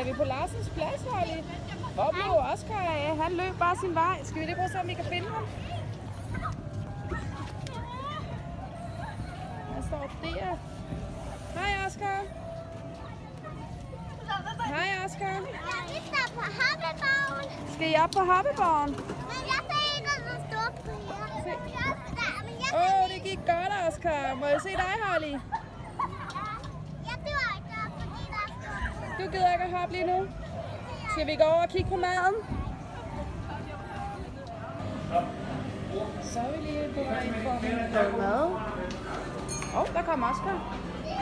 Er vi på Larsens plads, Holly? Hvor blev Oscar af? Han løb bare sin vej. Skal vi lige prøve at se, om vi kan finde ham? Han står der. Hej, Oscar. Hej, Oscar. Vi står på hoppeborgen. Skal I op på hoppeborgen? Men jeg ser ikke, at der står på jer. Åh, det gik godt, Oscar. Må jeg se dig, Holly? Jeg dør ikke der, fordi der står. Du gider ikke at hoppe lige nu. Skal vi gå over og kigge på maden? Så er vi lige på vej for mad. Der kommer Oscar.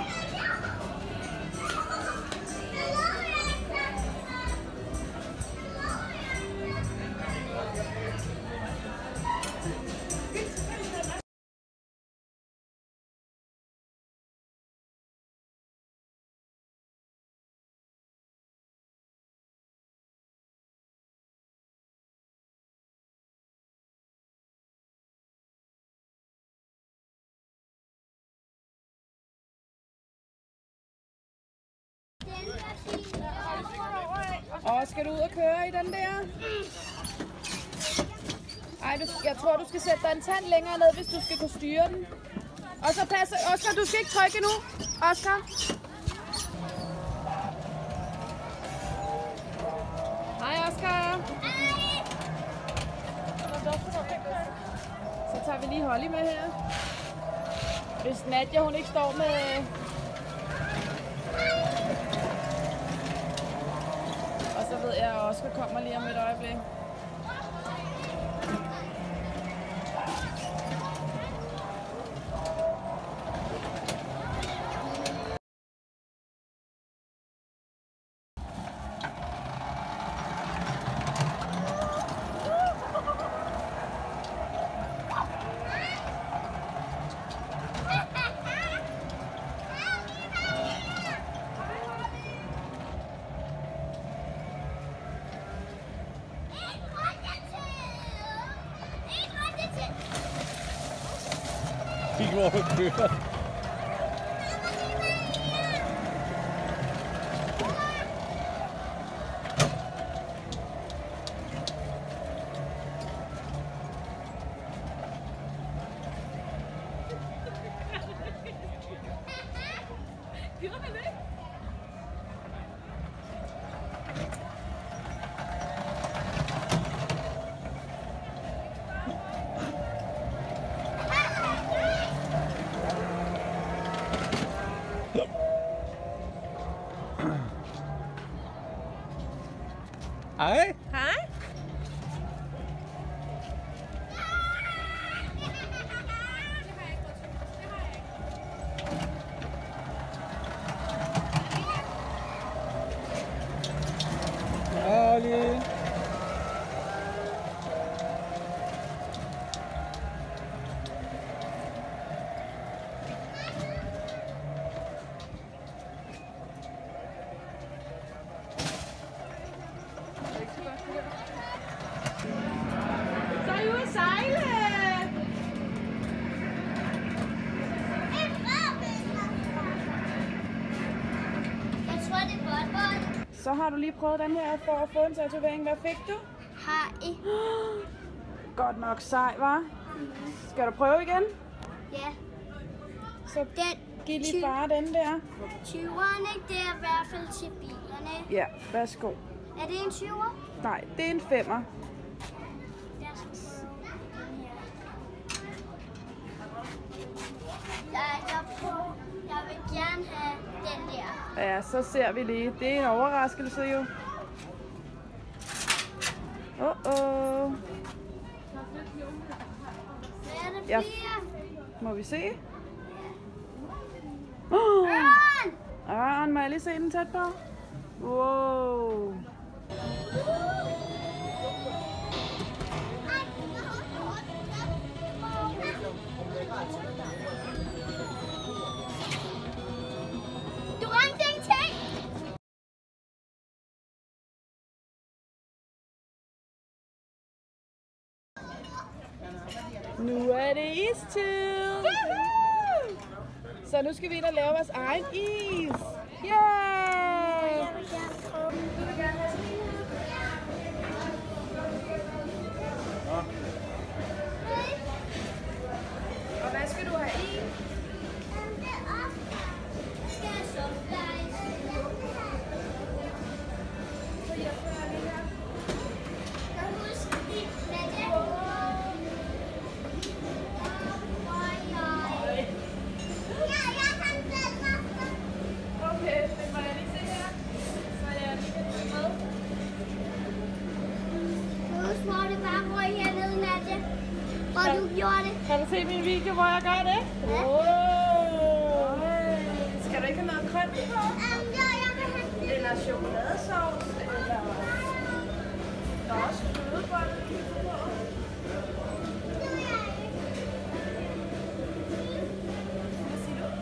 Og skal du ud og køre i den der? Ej, jeg tror, du skal sætte dig en tand længere ned, hvis du skal kunne styre den. Og så pas, Oscar, du skal ikke trykke nu. Oscar. Hej, Oscar. Hej. Så tager vi lige Holly med her. Hvis Nadia, hun ikke står med... Og så ved jeg, at Oscar kommer lige om et øjeblik. Kig hvor hun kører. Hej. Hej. Holly. Så er I ude at sejle. Jeg tror, det er bådbånd. Så har du lige prøvet den her for at få en tatovering. Hvad fik du? Har I? Godt nok sej, hva'? Skal du prøve igen? Ja. Så Den giv lige far den der. 20'erne, det er i hvert fald til bilerne. Ja, værsgo. Er det en 20'er? Nej, det er en 5'er. Jeg vil gerne have den der. Ja, så ser vi lige. Det er en overraskelse jo. Hvad er det Ja. flere? Må vi se? Ørn! Må jeg lige se den tæt på? Wow. Du ramte ingenting! Nu er det istid! Så nu skal vi ind og lave vores egen is! Yay! Kan du se min video, hvor jeg gør det? Ja. Skal du ikke have noget creme på? Ja, jeg vil have Eller chokoladesauce? Eller... Der er også flødeboller, du kan få på. Hvad siger du?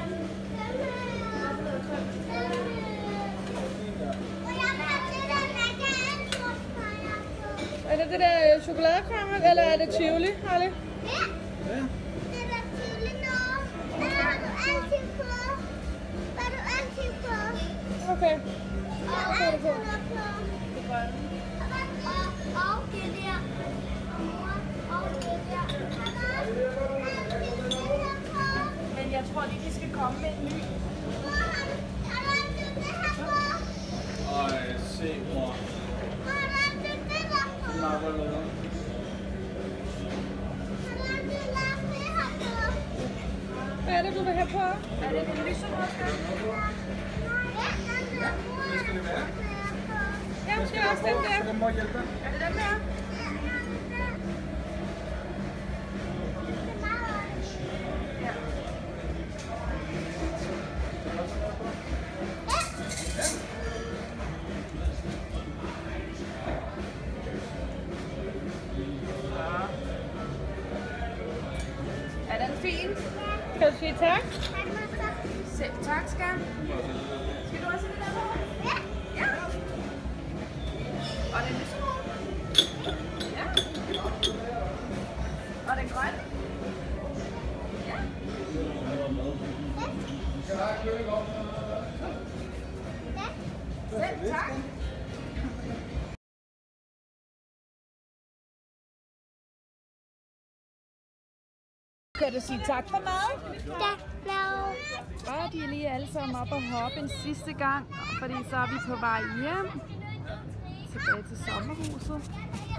Er det det der chokoladekaramel, eller er det tivoli, Harley? Ja. Det er tydeligt noget. Hvad har du altid på? Hvad har du altid på? Okay. Og altid noget på. Det grønne. Og det der. Og det der. Men jeg tror lige, de skal komme med en ny. Har du altid det her på? Ej, se mor. Har du altid det der på? Nej, hvad med det? Har du altid lagt det her på? Hvad er det, du vil have på? Er det den lyserøde skærm? Ja, måske også den der. Den må hjælpe. Er det den der? Ja. Er den fin? Kan du sige tak? Selv tak, skat. Skal du også have det der på? Ja. Og den lyserøde? Ja. Og den grønne? Ja. Selv tak. Kan du sige tak for mad? Bare de er lige alle sammen op og hoppe en sidste gang, fordi så er vi på vej hjem. Tilbage til sommerhuset.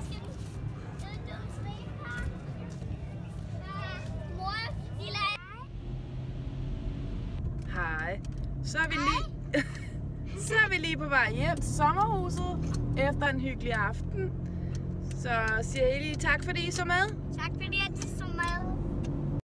Hej. Så er vi lige på vej hjem til sommerhuset efter en hyggelig aften. Så siger I lige tak fordi I så med. Tak fordi